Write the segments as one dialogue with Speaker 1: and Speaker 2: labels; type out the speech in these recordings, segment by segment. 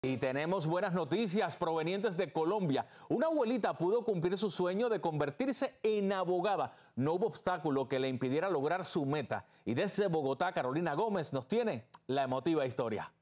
Speaker 1: Y tenemos buenas noticias provenientes de Colombia. Una abuelita pudo cumplir su sueño de convertirse en abogada. No hubo obstáculo que le impidiera lograr su meta. Y desde Bogotá, Carolina Gómez nos tiene la emotiva historia.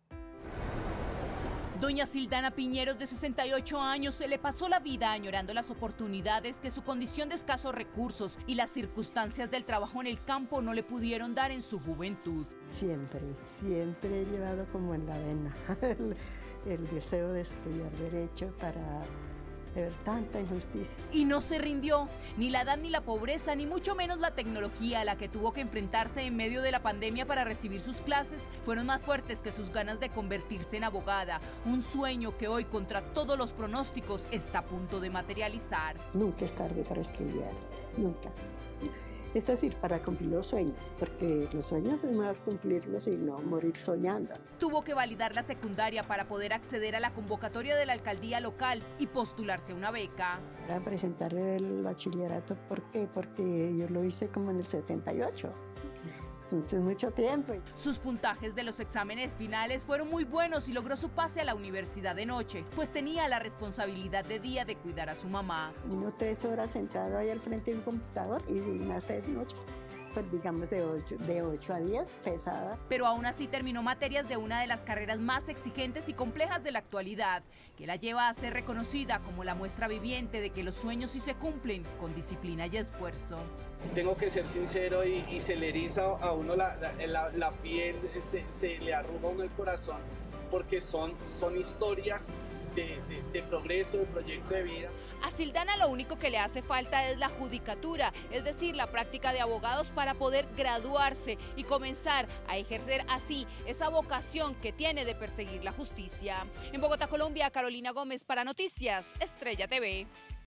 Speaker 2: Doña Sildana Piñeros, de 68 años, se le pasó la vida añorando las oportunidades que su condición de escasos recursos y las circunstancias del trabajo en el campo no le pudieron dar en su juventud.
Speaker 3: Siempre he llevado como en la vena el deseo de estudiar Derecho para ver tanta injusticia.
Speaker 2: Y no se rindió, ni la edad ni la pobreza, ni mucho menos la tecnología a la que tuvo que enfrentarse en medio de la pandemia para recibir sus clases fueron más fuertes que sus ganas de convertirse en abogada, un sueño que hoy, contra todos los pronósticos, está a punto de materializar.
Speaker 3: Nunca es tarde para estudiar, nunca. Es decir, para cumplir los sueños, porque los sueños es mejor cumplirlos y no morir soñando.
Speaker 2: Tuvo que validar la secundaria para poder acceder a la convocatoria de la alcaldía local y postularse a una beca.
Speaker 3: Para presentar el bachillerato, ¿por qué? Porque yo lo hice como en el 78. Entonces, mucho tiempo.
Speaker 2: Sus puntajes de los exámenes finales fueron muy buenos y logró su pase a la universidad de noche, pues tenía la responsabilidad de día de cuidar a su mamá.
Speaker 3: 3 horas sentado ahí al frente de un computador y más de noche, pues digamos de 8 a 10, pesada.
Speaker 2: Pero aún así terminó materias de una de las carreras más exigentes y complejas de la actualidad, que la lleva a ser reconocida como la muestra viviente de que los sueños sí se cumplen con disciplina y esfuerzo.
Speaker 4: Tengo que ser sincero y se le eriza a uno la piel, se le arruga a uno el corazón, porque son historias de progreso, de proyecto de vida.
Speaker 2: A Sildana lo único que le hace falta es la judicatura, es decir, la práctica de abogados para poder graduarse y comenzar a ejercer así esa vocación que tiene de perseguir la justicia. En Bogotá, Colombia, Carolina Gómez para Noticias Estrella TV.